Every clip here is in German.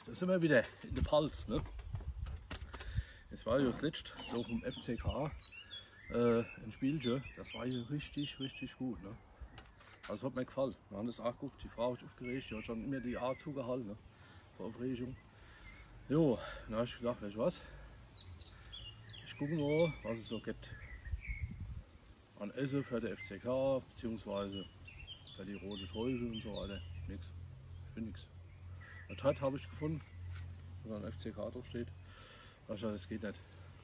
da sind wir wieder in der Palz. Ne? Das war ja das letzte so vom FCK ein Spielchen. Das war ja richtig, richtig gut. Ne? Also hat mir gefallen. Wir haben das auch geguckt. Die Frau ist aufgeregt. Die hat schon immer die A zugehalten. Ne? Vor Aufregung. Jo, dann habe ich gedacht, weißt du was? Ich gucke mal, was es so gibt. An Essen für den FCK, beziehungsweise für die Rote Teufel und so weiter. Nix. Ich finde nichts. Eine Tat habe ich gefunden, wo dann FCK drauf steht. Wahrscheinlich, das geht nicht.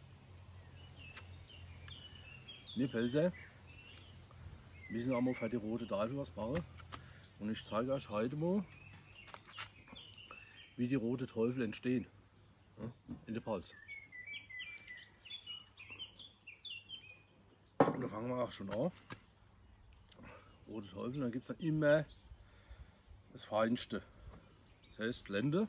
Wir Pelzer müssen auch mal für die Rote Teufel was machen. Und ich zeige euch heute mal, wie die Rote Teufel entstehen. Ja, in der Palz. Und da fangen wir auch schon an. Rote Teufel, da gibt es dann immer das Feinste. Das heißt Lende.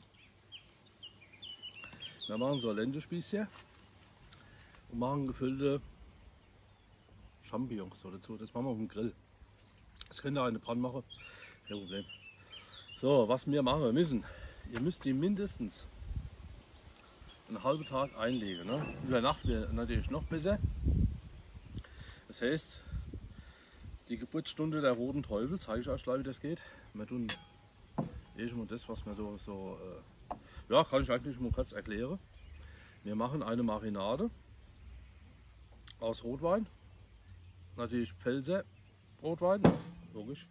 Wir machen so ein Lendespießchen und machen gefüllte Champignons so dazu. Das machen wir auf dem Grill. Das könnt ihr auch in der Pfanne machen, kein Problem. So, was wir machen müssen, ihr müsst die mindestens einen halben Tag einlegen. Ne? Über Nacht wäre natürlich noch besser. Das heißt, die Geburtsstunde der Roten Teufel, zeige ich euch gleich, wie das geht. Wir tun mal das, was wir so ja, kann ich eigentlich mal kurz erklären. Wir machen eine Marinade aus Rotwein, natürlich Pfälzer Rotwein, logisch,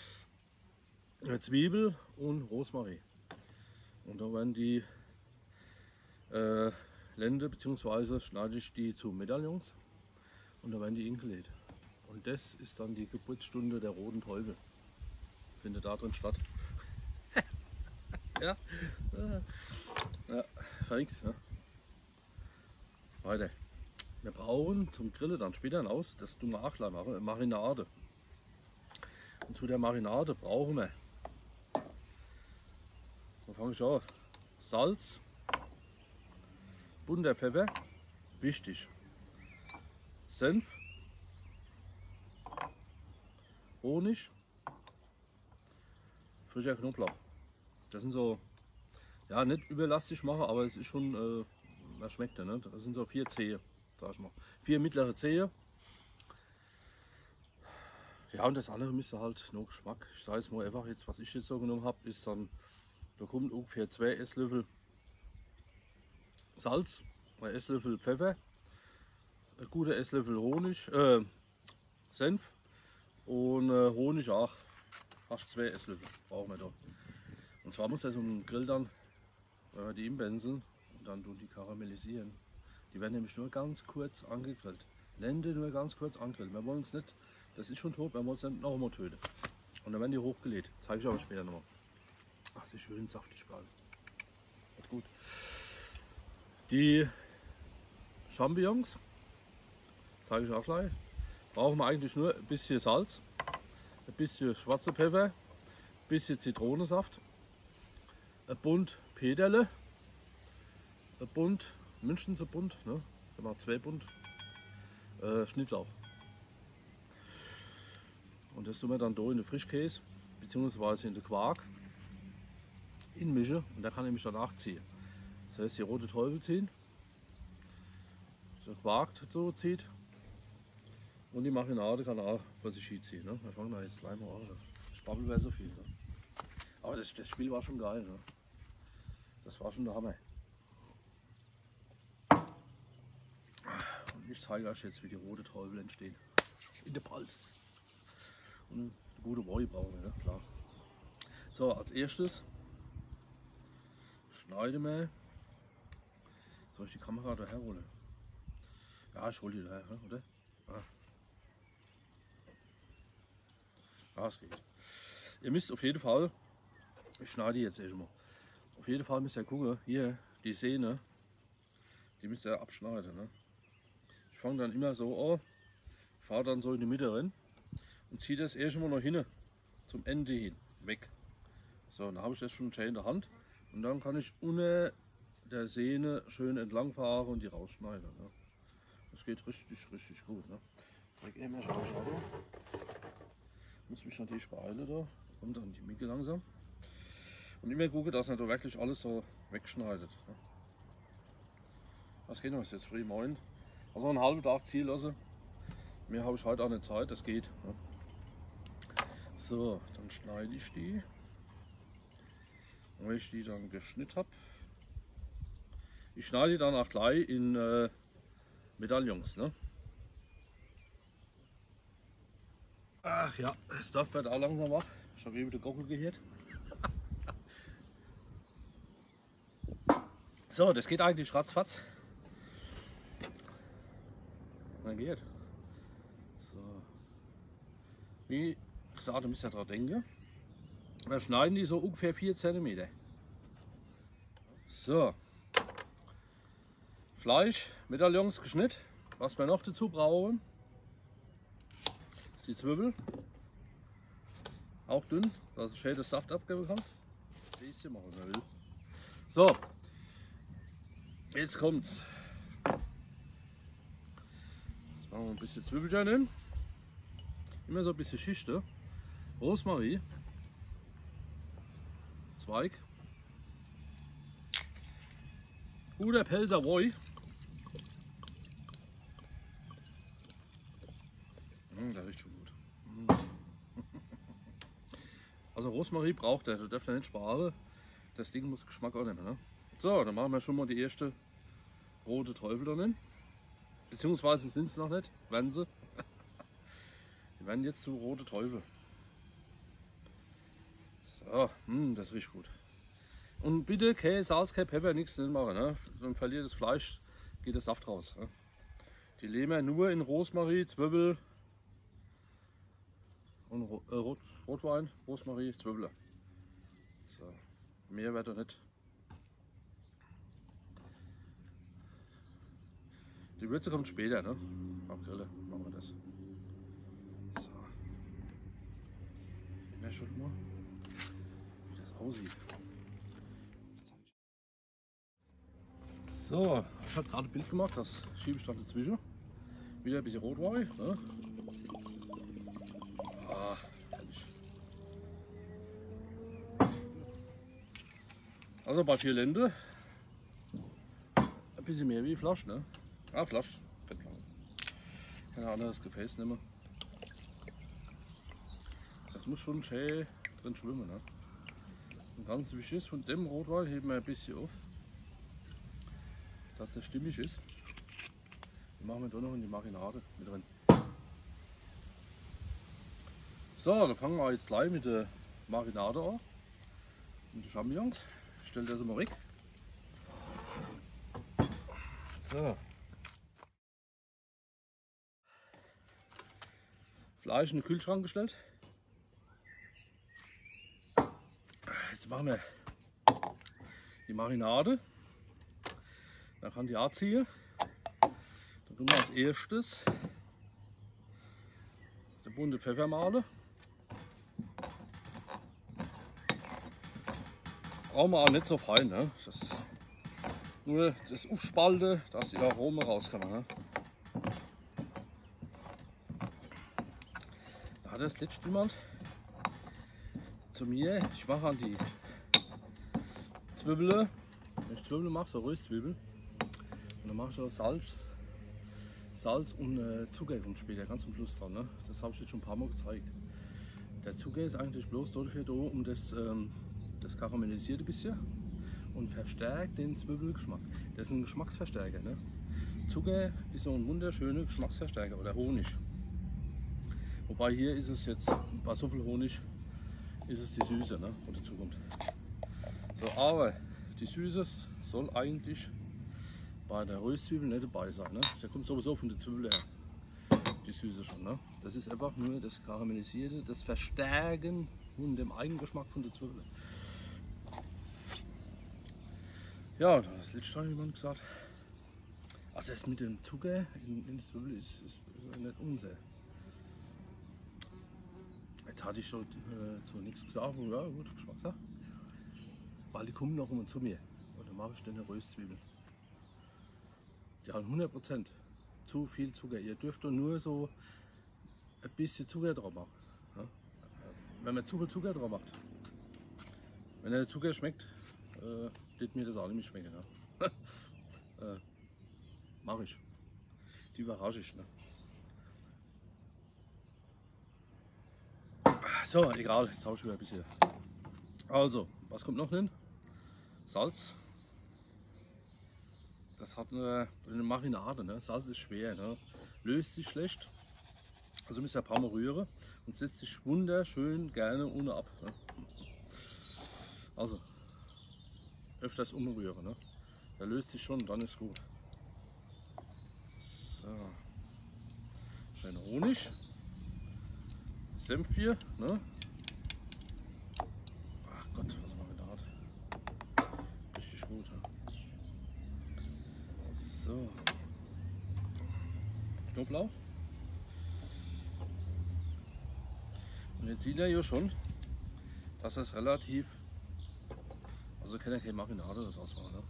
Zwiebel und Rosmarin. Und da werden die Lende bzw. schneide ich die zu Medaillons und da werden die eingelegt. Und das ist dann die Geburtsstunde der Roten Teufel. Findet da drin statt. Ja, ja, verrückt. Ja. Weiter. Wir brauchen zum Grillen dann später hinaus, das tun wir auch gleich machen, Marinade. Und zu der Marinade brauchen wir, wo fange ich an? Salz, bunter Pfeffer, wichtig, Senf, Honig, frischer Knoblauch. Das sind so, ja, nicht überlastig machen, aber es ist schon, man schmeckt ja, ne? Das sind so 4 Zehe, sag ich mal. 4 mittlere Zehe. Ja, und das andere müsste halt noch Geschmack. Ich sage es mal einfach, jetzt, was ich jetzt so genommen habe, ist dann, da kommt ungefähr 2 Esslöffel Salz, 1 Esslöffel Pfeffer, ein guter Esslöffel Honig, Senf und Honig auch, fast 2 Esslöffel brauchen wir da. Und zwar muss das im Grill dann die inbenseln und dann tun die karamellisieren. Die werden nämlich nur ganz kurz angegrillt. Lende nur ganz kurz angrillen. Wir wollen es nicht, das ist schon tot, wir wollen es nicht noch mal töten. Und dann werden die hochgelegt. Zeige ich aber später nochmal. Ach, sie schön saftig bleiben. Wird gut. Die Champignons, zeige ich auch gleich, brauchen wir eigentlich nur ein bisschen Salz, ein bisschen schwarzer Pfeffer, ein bisschen Zitronensaft, ein Bund Peterle, ein Bund, mindestens ein Bund, ne? Ich mache 2 Bund Schnittlauch. Und das tun wir dann da in den Frischkäse bzw. in den Quark inmischen und der kann nämlich danach ziehen. Das heißt, die Rote Teufel ziehen, der Quark so zieht und die Marinade kann auch für sich hinziehen. Ne? Wir fangen da jetzt gleich mal an. Ich babbel wäre so viel. Ne? Aber das Spiel war schon geil. Ne? Das war schon der Hammer. Und ich zeige euch jetzt, wie die Rote Teufel entstehen. In der Palz. Und eine gute Boy brauchen wir, ne? Klar. So, als erstes schneiden wir. Soll ich die Kamera da herholen? Ja, ich hole die daher, oder? Ah. Ja, es geht. Ihr müsst auf jeden Fall, ich schneide die jetzt erstmal. Auf jeden Fall müsst ihr gucken, hier die Sehne, die müsst ihr abschneiden. Ne? Ich fange dann immer so an, fahre dann so in die Mitte rein und ziehe das erstmal noch hin, zum Ende hin, weg. So, dann habe ich das schon schön in der Hand und dann kann ich unter der Sehne schön entlang fahren und die rausschneiden. Ne? Das geht richtig, richtig gut. Ne? Muss mich natürlich beeilen, da kommt dann die Micke langsam. Und immer gucken, dass er da wirklich alles so wegschneidet. Ne? Was geht noch? Ist jetzt früh 9. Also einen halben Tag ziehen lassen. Mehr habe ich heute auch nicht Zeit, das geht. Ne? So, dann schneide ich die. Und wenn ich die dann geschnitten habe, ich schneide die dann auch gleich in Medaillons. Ne? Ach ja, das Dorf wird auch langsam wach. Ich habe eben den Gockel gehört. So, das geht eigentlich ratzfatz. Dann geht. So. Wie gesagt, ihr müsst ja dran denken. Wir schneiden die so ungefähr 4 cm. So. Fleisch, Medaillons geschnitten. Was wir noch dazu brauchen, ist die Zwiebel. Auch dünn, dass ich schön den Saft abgeben kann. Bisschen machen, wenn man will. So. Jetzt kommt's. Jetzt machen wir ein bisschen Zwiebelchen hin. Immer so ein bisschen Schichte. Rosmarin. Zweig. Guter Pelzer Roy. Der riecht schon gut. Also Rosmarin braucht er, da darf er nicht sparen. Das Ding muss Geschmack auch nehmen. Ne? So, dann machen wir schon mal die erste rote Teufel drin. Beziehungsweise sind es noch nicht, werden sie. Die werden jetzt zu rote Teufel. So, das riecht gut. Und bitte kein Salz, kein Pfeffer, nichts nicht machen. Ne? Dann verliert das Fleisch, geht der Saft raus. Ne? Die legen wir nur in Rosmarin, Zwiebel und Rotwein, Rosmarin, Zwiebel. So, mehr wird er nicht. Die Würze kommt später, ne? Auf Grille machen wir das. So. Ja, schaut mal, wie das aussieht. So, ich habe gerade ein Bild gemacht, das schiebe ich dann dazwischen. Wieder ein bisschen Rotwein. Ne? Ah, also bei 4 Lende ein bisschen mehr wie Flasch, ne? Ah, Flasch. Kein anderes Gefäß nehmen. Das muss schon schön drin schwimmen. Ne? Und ganz wichtig ist, von dem Rotwein heben wir ein bisschen auf, dass das stimmig ist. Den machen wir da noch in die Marinade mit drin. So, dann fangen wir jetzt gleich mit der Marinade an. Und die Champignons. Ich stelle das mal weg. So. Fleisch in den Kühlschrank gestellt. Jetzt machen wir die Marinade. Dann kann die anziehen. Dann tun wir als erstes den bunten Pfeffer mahlen. Brauchen wir auch nicht so fein. Ne? Nur das Aufspalten, dass die Aroma rauskommen. Ne? Da hat das letzte jemand zu mir, ich mache an die Zwiebeln, wenn ich Zwiebeln mache, so Röstzwiebeln, und dann mache ich auch Salz und Zucker kommt später ganz zum Schluss dran. Ne? Das habe ich jetzt schon ein paar Mal gezeigt. Der Zucker ist eigentlich bloß dafür da, um das karamellisiert ein bisschen und verstärkt den Zwiebelgeschmack. Das ist ein Geschmacksverstärker. Ne? Zucker ist so ein wunderschöner Geschmacksverstärker oder Honig. Wobei hier ist es jetzt, bei so viel Honig ist es die Süße, ne, wo dazu kommt. So, aber die Süße soll eigentlich bei der Röstzwiebel nicht dabei sein. Ne? Der kommt sowieso von der Zwiebel her, die Süße schon. Ne? Das ist einfach nur das Karamellisierte, das Verstärken von dem Eigengeschmack von der Zwiebel. Ja, das letzte hat jemand gesagt, also das mit dem Zucker in der Zwiebel ist nicht unser. Jetzt hatte ich schon zu nichts gesagt, ja gut, Geschmackssache. Weil die kommen noch immer zu mir. Und dann mache ich dann eine Röstzwiebel. Die haben 100% zu viel Zucker. Ihr dürft doch nur so ein bisschen Zucker drauf machen. Ja? Wenn man zu viel Zucker drauf macht, Wenn der Zucker schmeckt, wird mir das auch nicht schmecken. Ne? Mache ich. Die überrasche ich. Ne? So, egal, jetzt tausche ich wieder ein bisschen. Also, was kommt noch hin? Salz. Das hat eine Marinade. Ne? Salz ist schwer, ne? Löst sich schlecht. Also müsst ihr ein paar Mal rühren und setzt sich wunderschön gerne ohne ab. Ne? Also öfters umrühren. Ne? Da löst sich schon, dann ist gut. So. Schön Honig. Senf hier. Ne? Ach Gott, was Marinade. Richtig gut. Ne? So. Knoblauch. Und jetzt sieht er ja schon, dass das relativ, also kann ja keine Marinade daraus machen. Ne?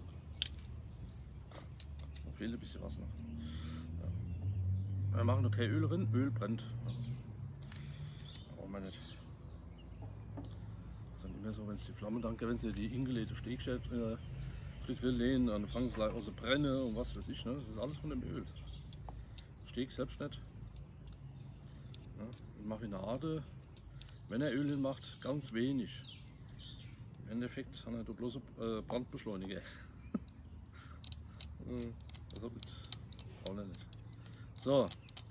Da fehlt ein bisschen was noch. Ja. Wir machen noch kein Öl drin, Öl brennt. Ne? Brauchen wir nicht. Das ist dann immer so, wenn es die Flamme danke, wenn sie die eingelegte Steakstelle auf die Grill lehnen, dann fangen sie gleich an zu brennen und was weiß ich. Ne? Das ist alles von dem Öl. Steak selbst nicht. Ja? Marinade. Wenn er Öl macht, ganz wenig. Im Endeffekt hat er bloß Brandbeschleuniger. Also mit auch nicht. So.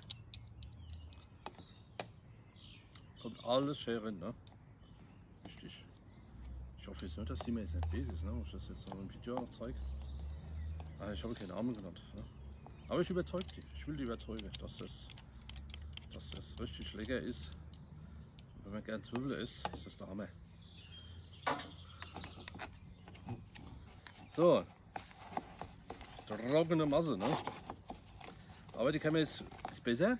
Kommt alles schön rein, ne? Richtig. Ich hoffe jetzt nicht, dass die mir jetzt nicht böse ist, ne? Muss ich das jetzt noch im Video noch zeigen? Ah, ich habe keinen Namen genannt. Ne? Aber ich überzeuge die. Ich will die überzeugen, dass das richtig lecker ist. Wenn man gern Zwiebeln isst, ist das der Hammer. So, trockene Masse, ne? Aber die kann man jetzt, ist besser.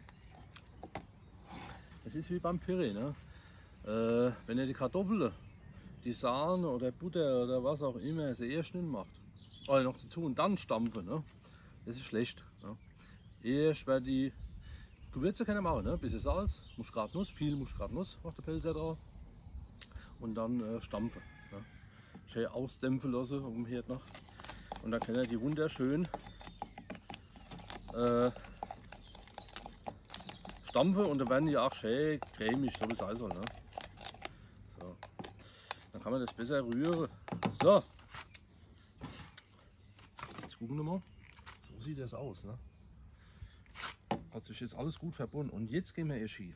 Es ist wie beim Püree, ne? Wenn ihr die Kartoffeln, die Sahne oder Butter oder was auch immer, sie erst nicht macht, oder noch dazu und dann stampfen, ne? Das ist schlecht. Ne? Erst wer die Gewürze kann er machen, ne? Ein bisschen Salz, Muskatnuss, viel Muskatnuss macht der Pelzer drauf. Und dann stampfen. Ne? Schön ausdämpfen lassen auf dem Herd noch. Und dann kann er die wunderschön stampfen und dann werden die auch schön cremig, so wie es sein soll. Ne? So. Dann kann man das besser rühren. So. Jetzt gucken wir mal. So sieht das aus. Ne? Hat sich jetzt alles gut verbunden. Und jetzt gehen wir erst hier.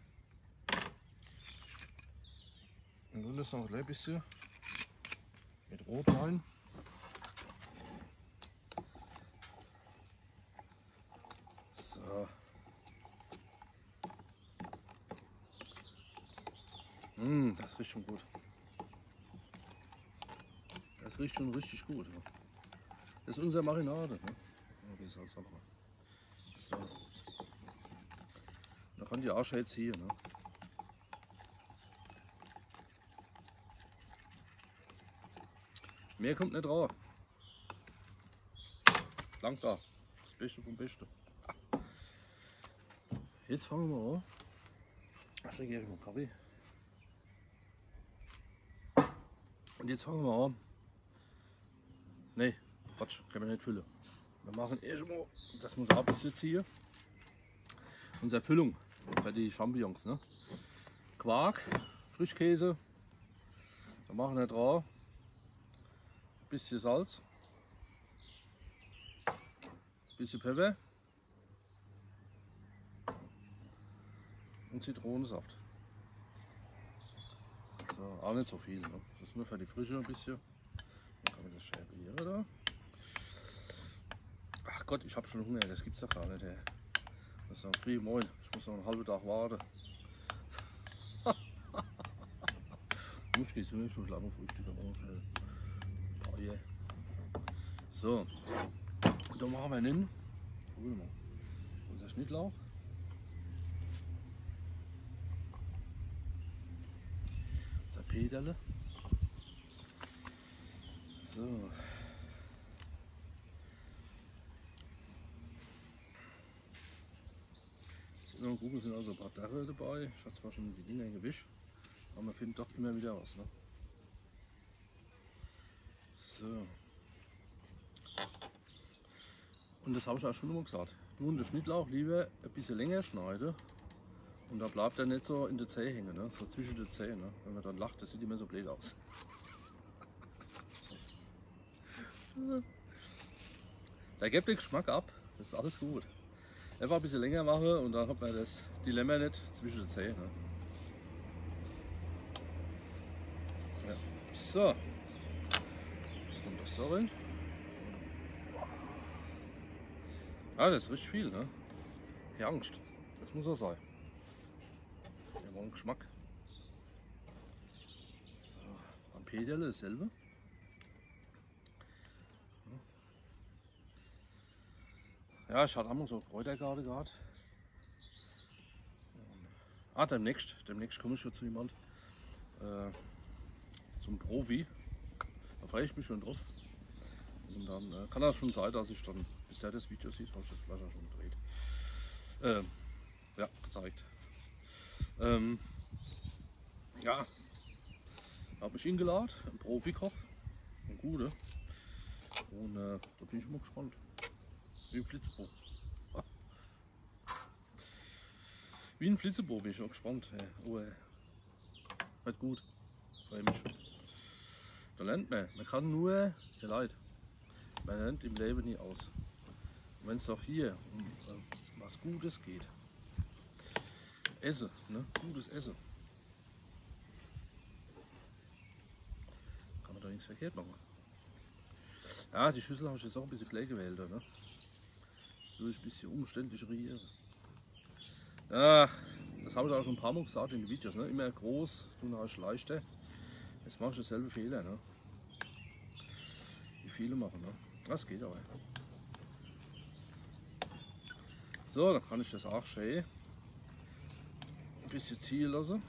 Und nun ist noch ein bisschen mit Rotwein. So. Das riecht schon gut. Das riecht schon richtig gut. Ne? Das ist unsere Marinade. Ne? Okay, so. Da kann die Asche jetzt hier. Ne? Mehr kommt nicht drauf. Langt da. Das Beste vom Besten. Jetzt fangen wir an. Ich trinke erst mal Kaffee. Und jetzt fangen wir an. Ne, Quatsch, kann man nicht füllen. Wir machen erstmal, das muss auch ein bisschen ziehen. Unsere Füllung für die Champignons. Ne? Quark, Frischkäse. Wir machen da drauf. Ein bisschen Salz. Ein bisschen Pfeffer. Und Zitronensaft. So, auch nicht so viel. Ne? Das ist nur für die Frische ein bisschen. Dann kann man das schärfen da. Ach Gott, ich habe schon Hunger, das gibt's doch gar nicht. Ey. Das ist noch früh, moin. Ich muss noch einen halben Tag warten. Ich gehe schon schlafen, frühstücken, morgen schnell. Oh yeah. So, und dann machen wir hin. Gucken wir mal. Unser Schnittlauch. Unser Peterle. So. Im Google sind also ein paar Därre dabei. Ich habe zwar schon die Dinger gewischt, aber man findet doch immer wieder was. Ne? So. Und das habe ich auch schon immer gesagt. Nun, den Schnittlauch lieber ein bisschen länger schneiden. Und da bleibt er nicht so in der Zehe hängen, ne? So zwischen den Zähnen. Ne? Wenn man dann lacht, das sieht immer so blöd aus. Da gibt den Geschmack ab, das ist alles gut. Einfach ein bisschen länger machen und dann hat man das Dilemma nicht zwischen den Zähnen. Ne? Ja. So. Und das da rein. Ah, das ist richtig viel, ne? Keine Angst. Das muss auch sein. Wir wollen Geschmack. So. Am Peterle dasselbe. Ja, ich hatte einmal so Kräutergarde gerade. Demnächst komme ich schon zu jemand. Zum Profi. Da freue ich mich schon drauf. Und dann kann das schon sein, dass ich dann, bis der das Video sieht, habe ich das vielleicht auch schon gedreht. Ja, gezeigt. Ja, habe mich eingeladen, ein Profikoch, ein guter. Und da bin ich immer gespannt. Wie ein Flitzebogen. Wie ein Flitzebogen bin ich auch gespannt. Oh, wird gut. Freue mich. Da lernt man. Man kann nur, ja leid, man lernt im Leben nie aus. Wenn es auch hier um was Gutes geht. Essen, ne? Gutes Essen. Kann man da nichts verkehrt machen. Ja, die Schüssel habe ich jetzt auch ein bisschen klein gewählt. Ne? Das will ich ein bisschen umständlich rieren. Ja, das habe ich auch schon ein paar Mal gesagt in den Videos. Ne? Immer groß, tun hast leichter. Jetzt mache ich dasselbe Fehler. Ne? Wie viele machen. Ne? Das geht aber. So, dann kann ich das auch schön ein bisschen ziehen lassen.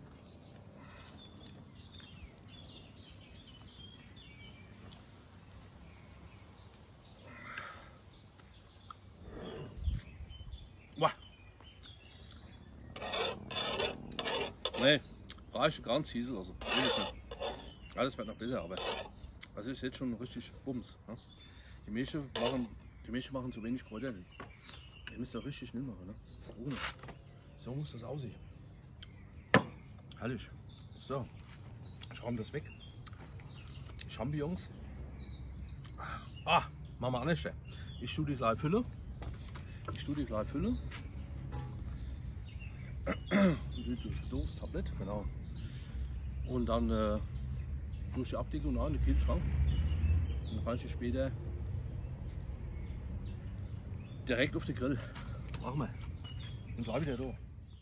Ne, reicht ganz Hiesel, also alles wird noch besser, aber das ist jetzt schon richtig Bums. Ne? Die Menschen machen zu wenig Kräuter. Ihr müsst ja richtig schnell machen. Ne? Ohne. So muss das aussehen. Herrlich. So, ich räume das weg. Champignons. Machen wir anders. Ich tue die gleich füllen. Das Tablett, genau. Und dann durch die Abdeckung in den Kühlschrank. Und dann kann ich die später direkt auf den Grill. Machen wir. Und gleich wieder da.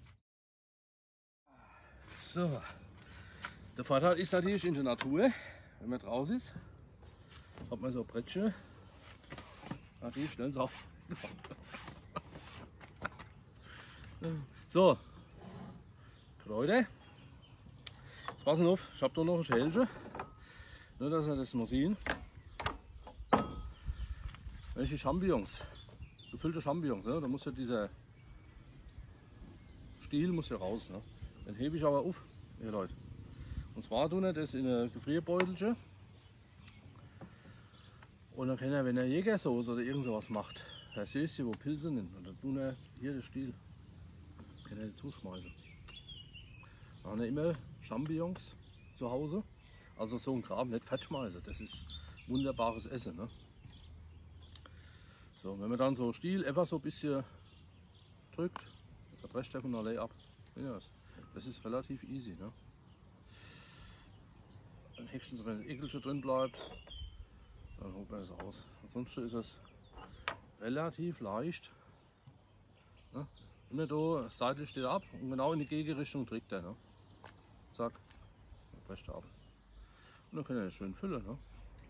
So. Der Vorteil ist natürlich in der Natur, wenn man draußen ist, hat man so ein Brettchen. Natürlich schnell sauber. So. Kräuter. Jetzt passen auf, ich habe da noch ein Schälchen. Nur dass ihr das mal sehen. Welche Champignons. Gefüllte Champignons, ne? Da muss ja dieser Stiel muss ja raus. Ne? Den hebe ich aber auf, ihr Leute. Und zwar tun wir das in ein Gefrierbeutelchen. Und dann kann er, wenn er Jägersoße oder irgend sowas macht, da siehst du, wo Pilze sind. Und dann tun er hier den Stiel. Kann er zuschmeißen. Dann haben wir immer Champignons zu Hause. Also so ein Kram nicht fett schmeißen. Das ist wunderbares Essen. Ne? So, wenn man dann so Stiel einfach so ein bisschen drückt, dann presst der von allein ab. Ja, das ist relativ easy. Ne? Dann höchstens, wenn ein Ekelchen drin bleibt, dann holt man es raus. Ansonsten ist es relativ leicht. Ne? Immer da, seitlich steht ab und genau in die Gegenrichtung trägt er. Ne? Zack, dann presst er ab. Und dann kann er das schön füllen. Ne?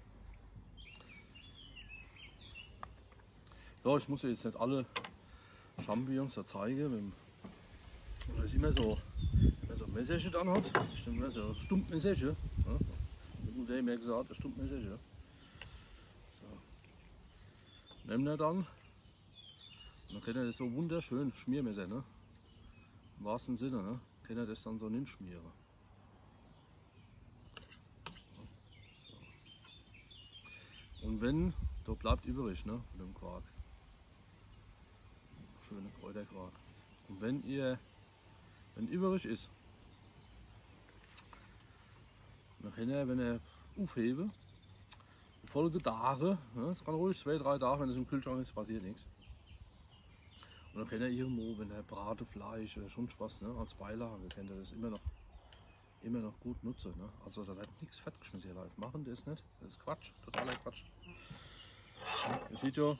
So, ich muss jetzt nicht alle Champignons da zeigen, wenn man das immer so ein Messerchen dann hat. Ich nehme so ein Stumpfmesserchen. Ne? Der hat mir gesagt, ein Stumpfmesserchen. So. Nehmen wir dann. Und dann kann er das so wunderschön Schmiermesser, ne? Im wahrsten Sinne, ne? Kann er das dann so hinschmieren. Und wenn, da bleibt übrig, ne, von dem Quark. Schöne Kräuterquark. Und wenn übrig ist, nachher, wenn er aufhebe, folge Tage, ne, es kann ruhig 2-3 Tage, wenn es im Kühlschrank ist, passiert nichts. Und dann kann er irgendwo, wenn er Bratefleisch oder schon Spaß, ne, als Beilage, kann er das immer noch gut nutzen. Ne? Also da wird nichts fett geschmissen hier. Machen das nicht, das ist Quatsch, totaler Quatsch. Ja, ihr seht ja,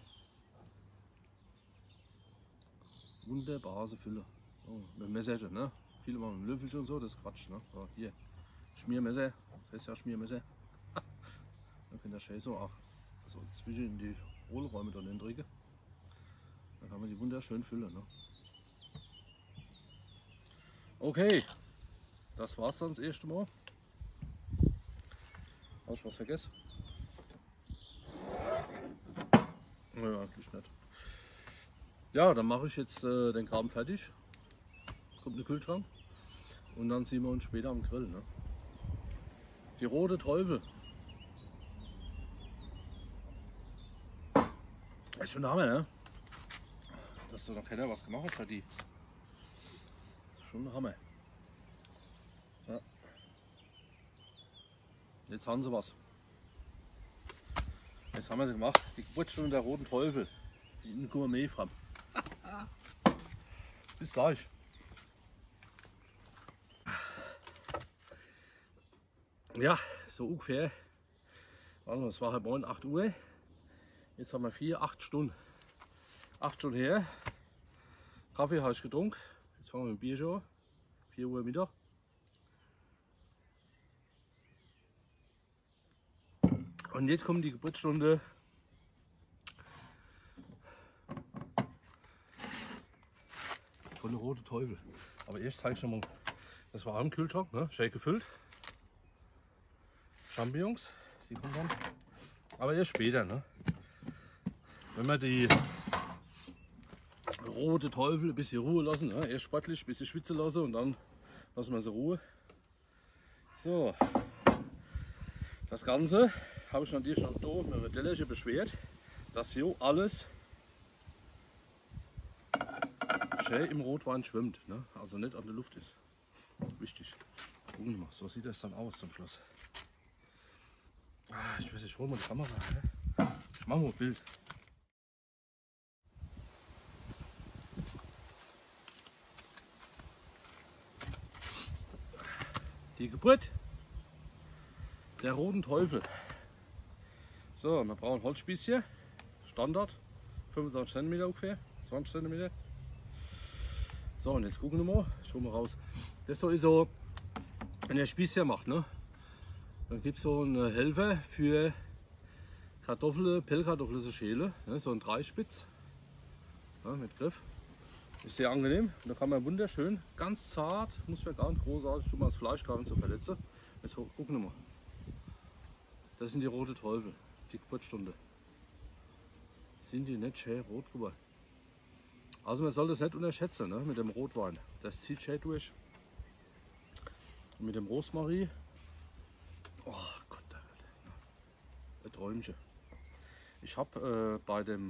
wunderbare Fülle. Oh, mit dem Messer, ne? Viele machen mit dem Löffelchen und so, das ist Quatsch. Ne? So, hier, Schmiermesser, das ist ja Schmiermesser. Dann kann der schön so auch also zwischen die Hohlräume dann drücken. Dann haben wir die wunderschön füllen. Ne? Okay, das war's dann das erste Mal. Habe ich was vergessen? Naja, eigentlich nicht. Ja, dann mache ich jetzt den Kram fertig. Kommt in den Kühlschrank. Und dann sehen wir uns später am Grill. Ne? Die rote Teufel. Das ist schon der Hammer, ne? Dass da noch keiner was gemacht hat für die. Das ist schon der Hammer. Ja. Jetzt haben sie was. Jetzt haben wir sie gemacht. Die Geburtsstunde der roten Teufel. Die in Gourmet-Fram. Bis gleich. Ja, so ungefähr. Warte mal, es war halb 9, 8 Uhr. Jetzt haben wir 8 Stunden. 8 Stunden her. Kaffee habe ich getrunken. Jetzt fangen wir mit dem Bier schon an. 4 Uhr Mittag. Und jetzt kommt die Geburtsstunde von der rote Teufel. Aber erst zeige ich noch mal. Das war im Kühlschrank, ne? Schön gefüllt. Champignons, die kommen dann. Aber erst später, ne? Wenn wir die rote Teufel ein bisschen Ruhe lassen, ne? Erst sportlich, ein bisschen schwitzen lassen und dann lassen wir sie Ruhe. So, das Ganze habe ich natürlich noch da mit einem Tellerchen beschwert, dass hier alles schön im Rotwein schwimmt, ne? Also nicht an der Luft ist. Wichtig. Gucken wir mal, so sieht das dann aus zum Schluss. Ich weiß nicht, ich hole mal die Kamera. Ne? Ich mache mal ein Bild. Die Geburt der roten Teufel. So, wir brauchen Holzspießchen. Standard. 25 cm ungefähr. 20 cm. So, und jetzt gucken wir mal. Ich hole mal raus. Das hier ist so, wenn ihr Spießchen macht, ne? Dann gibt es so einen Helfer für Kartoffeln, Pellkartoffeln zu schälen. Ne? So ein Dreispitz. Ja, mit Griff. Ist sehr angenehm. Und da kann man wunderschön, ganz zart, muss man gar nicht großartig tun, das Fleisch gar nicht so verletzen. Jetzt gucken wir mal. Das sind die rote Teufel, die Geburtsstunde. Sind die nicht schön rot geworden? Also man soll das nicht unterschätzen, ne? Mit dem Rotwein. Das zieht schön durch. Und mit dem Rosmarin. Oh Gott, ein Träumchen. Ich habe bei der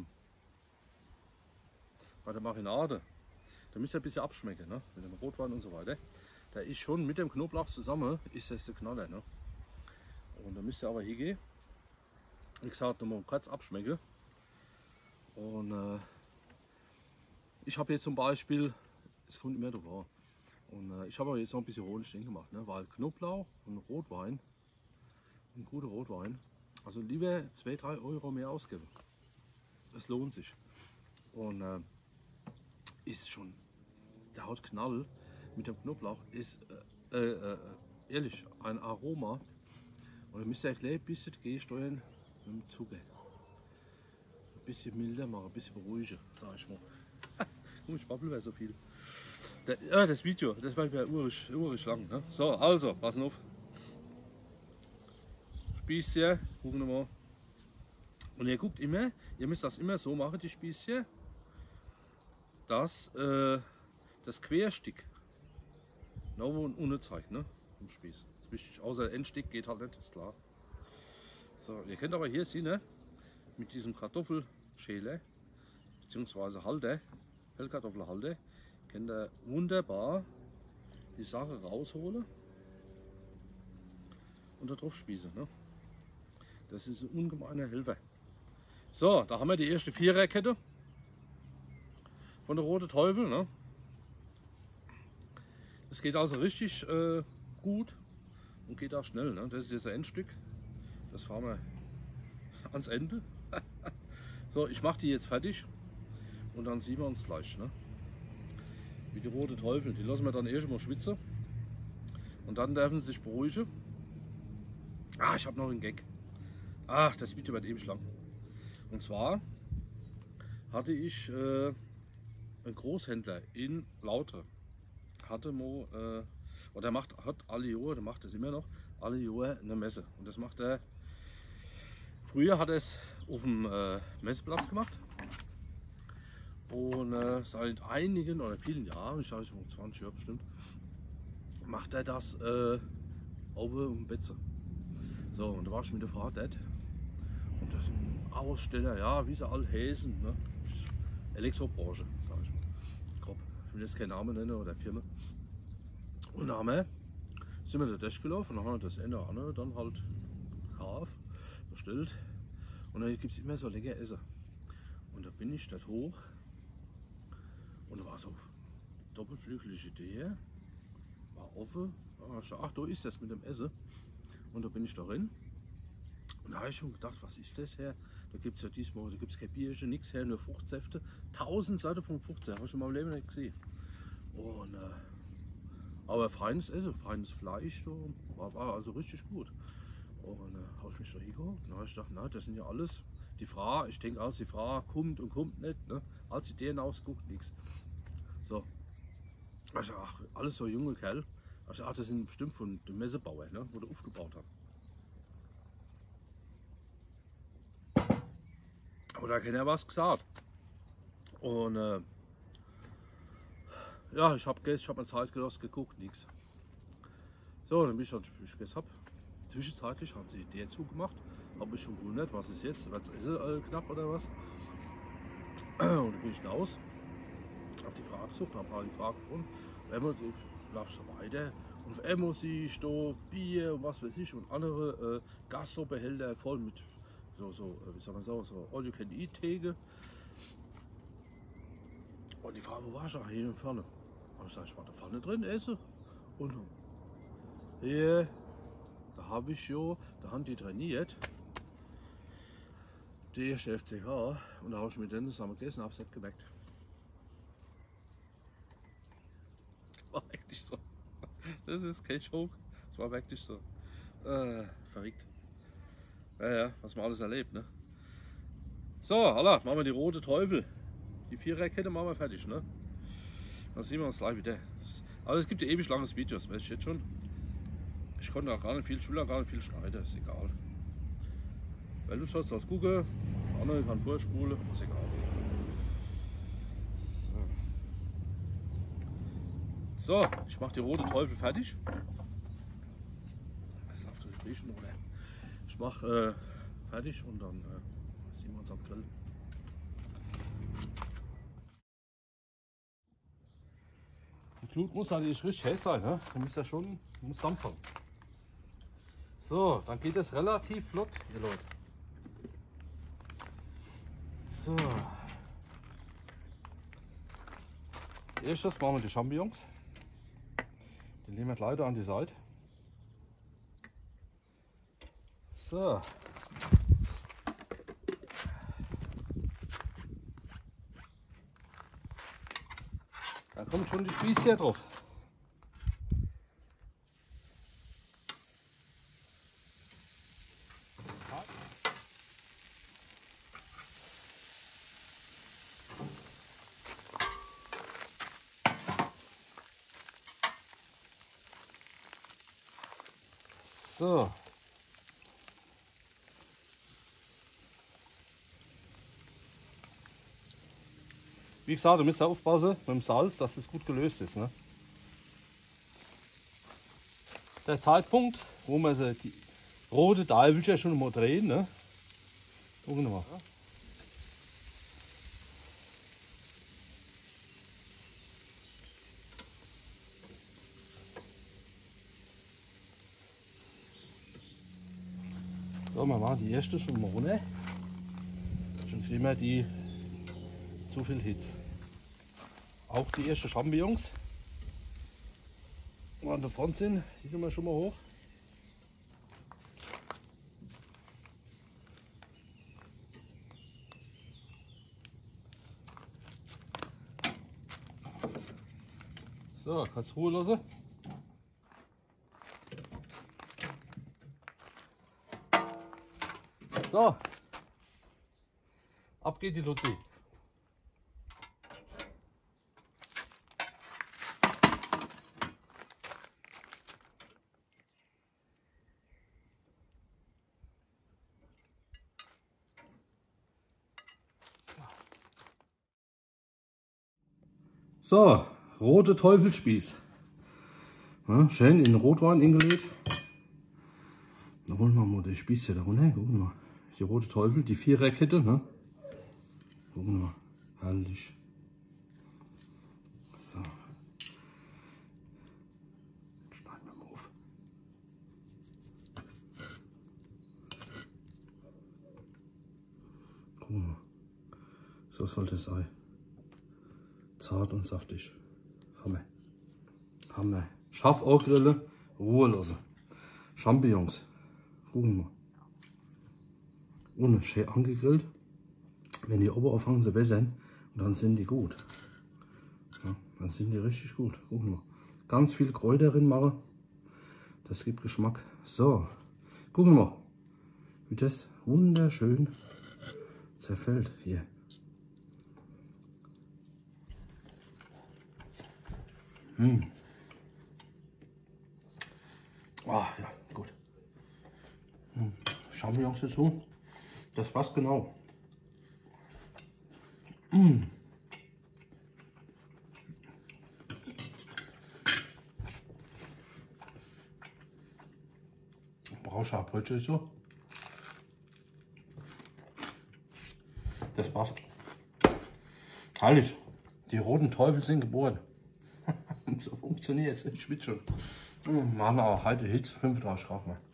Marinade, da müsst ihr ein bisschen abschmecken, ne? Mit dem Rotwein und so weiter. Da ist schon mit dem Knoblauch zusammen, ist das der Knaller. Ne? Und da müsst ihr aber hingehen. Wie gesagt, nochmal kurz abschmecken. Und ich habe jetzt zum Beispiel, es kommt immer drauf an. Und ich habe jetzt noch ein bisschen Honig drin gemacht, ne? Weil Knoblauch und Rotwein, ein guter Rotwein, also lieber 2-3 Euro mehr ausgeben. Das lohnt sich. Und ist schon, der Hautknall mit dem Knoblauch ist ehrlich ein Aroma. Und dann müsst ihr gleich ein bisschen gegensteuern mit dem Zucker. Ein bisschen milder machen, ein bisschen beruhigen, sag ich mal. Ich babbel so viel. Das Video, das war ja urig lang. Ne? So, also, passen auf. Spießchen, gucken wir mal. Und ihr guckt immer, ihr müsst das immer so machen, die Spießchen, dass das Querstück nach oben und unten zeigt, ne? Im Spieß. Das ist wichtig. Außer Endstück geht halt nicht, ist klar. So, ihr könnt aber hier sehen, ne? mit diesem Kartoffelschäler bzw. Halter, Pellkartoffelhalter, könnt ihr wunderbar die Sache rausholen und da drauf spießen. Ne? Das ist ein ungemeiner Helfer. So, da haben wir die erste Viererkette von der Rote Teufel. Ne? Das geht also richtig gut und geht auch schnell. Ne? Das ist jetzt ein Endstück. Das fahren wir ans Ende. So, ich mache die jetzt fertig und dann sehen wir uns gleich. Ne? Wie die Rote Teufel. Die lassen wir dann erst mal schwitzen und dann dürfen sie sich beruhigen. Ah, ich habe noch einen Gag. Ach, das Video wird ewig lang. Und zwar hatte ich einen Großhändler in Lautre. Hatte mal, oder hat alle Jahre, der macht das immer noch, alle Jahre eine Messe. Und das macht er, früher hat er es auf dem Messeplatz gemacht. Und seit einigen oder vielen Jahren, ich sage schon 20 Jahre bestimmt, macht er das oben um Betze. So, und da war ich mit der Frau dort. Und das sind Aussteller, ja, wie sie alle heißen, ne? Elektrobranche, sage ich mal. Grob. Ich will jetzt keinen Namen nennen oder Firma. Und dann sind wir da durchgelaufen und haben das eine oder andere dann halt gekauft, bestellt. Und dann gibt es immer so lecker Essen. Und da bin ich dort hoch und da war so doppelflügelige Idee, war offen. Ach, da ist das mit dem Essen. Und da bin ich da rein. Und da habe ich schon gedacht, was ist das her? Da gibt es ja diesmal, da gibt es kein Bierchen, nichts her, nur Fruchtsäfte. 1000 Seiten von Fruchtsäfte, habe ich in meinem Leben nicht gesehen. Und, aber feines Essen, feines Fleisch, war also richtig gut. Und habe ich mich da hingeguckt und habe ich gedacht, na, das sind ja alles, die Frau, ich denke, als die Frau kommt und kommt nicht, ne? Als sie den ausguckt, nichts. So, also, ach, alles so junge Kerl. Also, ach, das sind bestimmt von dem Messebauer, ne? Wo der aufgebaut hat. Aber da hat keiner was gesagt. Und ja, ich habe mir Zeit gelassen, geguckt, nichts. So, dann bin ich gegessen habe. Zwischenzeitlich haben sie die zugemacht. Habe mich schon gewundert, was ist jetzt? Wird es knapp oder was? Und dann bin ich raus. Habe die Frage gesucht, habe die Frage gefunden. Auf einmal laufst du weiter. Und auf einmal sehe ich da Bier und was weiß ich und andere Gassobehälter voll mit wie soll man sagen, so All You Can Eat Theke. Und die Frage, wo war ich da hin und vorne? Und ich sage, ich war da vorne drin, esse. Und hier, da habe ich ja, da haben die trainiert. Die erste FCH. Und da habe ich mit denen zusammen gegessen und habe es nicht geweckt. War wirklich so. Das ist kein Joke. Das war wirklich so. Verrückt. Ja, was man alles erlebt, ne? So, Allah, machen wir die Rote Teufel. Die Viererkette machen wir fertig, ne? Dann sehen wir uns gleich wieder. Also es gibt ja ewig langes Video, das weiß ich jetzt schon. Ich konnte auch gar nicht viel schneiden, gar nicht viel schneiden, ist egal. Weil du schaust aus Google, der andere kann vorspulen, ist egal. So, ich mache die Rote Teufel fertig. Das läuft durch die Griechen, oder? Ich mache fertig und dann sehen wir uns am Grill. Die Glut muss natürlich richtig heiß sein, ne? Du musst ja schon, muss dampfen. So, dann geht es relativ flott, ihr Leute. So. Als erstes machen wir die Champignons. Die nehmen wir leider an die Seite. So. Da kommt schon die Spieß hier drauf. So. Wie gesagt, du musst aufpassen mit dem Salz, dass es gut gelöst ist. Ne? Der Zeitpunkt, wo man die rote Teufel schon mal drehen, ne? Gucken wir mal. So, wir machen die erste schon mal runter. Schon kriegen wir die zu viel Hitze. Auch die ersten Champignons, die an der Front sind, die tun wir schon mal hoch. So, kannst Ruhe lassen. So, ab geht die Luzi. So, rote Teufelsspieß. Ja, schön in Rotwein eingelegt. Da holen wir mal die Spieße da runter. Gucken wir mal. Die rote Teufel, die Viererkette. Ne? Gucken wir mal. Herrlich. So. Schneiden wir mal auf. Gucken wir mal. So sollte es sein. Zart und saftig. Hammer. Hammer. Scharf angrillen, Ruhe lassen. Champignons. Gucken wir mal. Ohne schön angegrillt. Wenn die oben anfangen zu wässern, dann sind die gut. Ja, dann sind die richtig gut. Gucken wir mal. Ganz viel Kräuter drin machen. Das gibt Geschmack. So. Gucken wir mal, wie das wunderschön zerfällt. Hier. Ah, ja, gut. Champignons dazu. Das passt genau. Brauscharbrötchen so. Das passt. Herrlich. Die roten Teufel sind geboren. So funktioniert es. Ich schwitze schon. Machen auch heute Hitze, 35 Grad mal.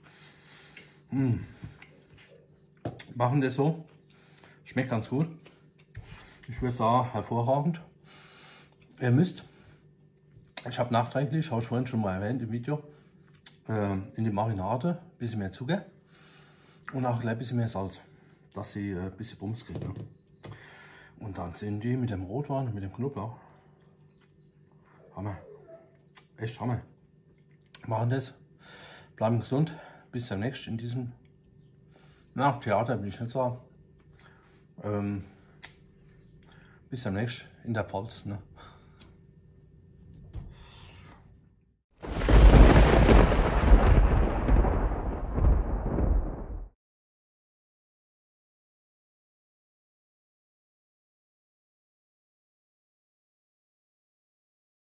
Machen das so. Schmeckt ganz gut. Ich würde sagen, hervorragend. Ihr müsst, ich habe nachträglich, habe ich vorhin schon mal erwähnt im Video, in die Marinade ein bisschen mehr Zucker und auch ein bisschen mehr Salz, dass sie ein bisschen Bums kriegt. Ne? Und dann sind die mit dem Rotwein und mit dem Knoblauch. Hammer. Echt Hammer. Machen das. Bleiben gesund. Bis demnächst in diesem Theater, will ich nicht sagen. Bis demnächst in der Pfalz. Ne?